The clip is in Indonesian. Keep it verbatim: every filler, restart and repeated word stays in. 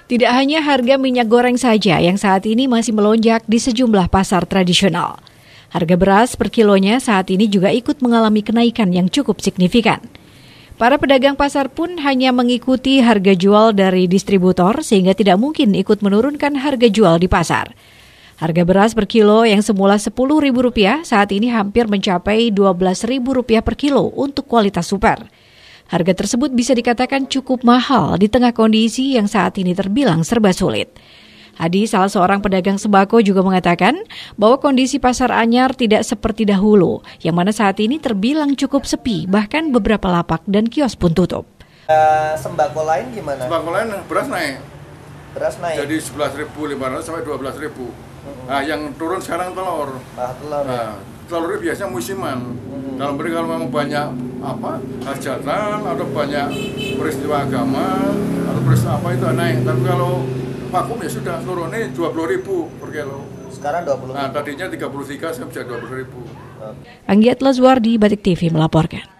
Tidak hanya harga minyak goreng saja yang saat ini masih melonjak di sejumlah pasar tradisional. Harga beras per kilonya saat ini juga ikut mengalami kenaikan yang cukup signifikan. Para pedagang pasar pun hanya mengikuti harga jual dari distributor sehingga tidak mungkin ikut menurunkan harga jual di pasar. Harga beras per kilo yang semula sepuluh ribu rupiah saat ini hampir mencapai dua belas ribu rupiah per kilo untuk kualitas super. Harga tersebut bisa dikatakan cukup mahal di tengah kondisi yang saat ini terbilang serba sulit. Hadi, salah seorang pedagang sembako, juga mengatakan bahwa kondisi pasar Anyar tidak seperti dahulu, yang mana saat ini terbilang cukup sepi, bahkan beberapa lapak dan kios pun tutup. Uh, sembako lain gimana? Sembako lain beras naik. Beras naik. Jadi sebelas ribu lima ratus sampai dua belas ribu. Nah, yang turun sekarang telur. Ah, telur. Nah, telur itu biasanya musiman. Hmm. Kalau mereka kalau memang banyak apa hajatan atau banyak peristiwa agama atau peristiwa apa itu naik. Tapi kalau vakum ya sudah turunnya dua puluh ribu per kilo. Sekarang dua puluh ribu. Nah, tadinya tiga puluh tiga, sekarang bisa dua puluh ribu. Anggiat Lazwardi, Batik T V melaporkan.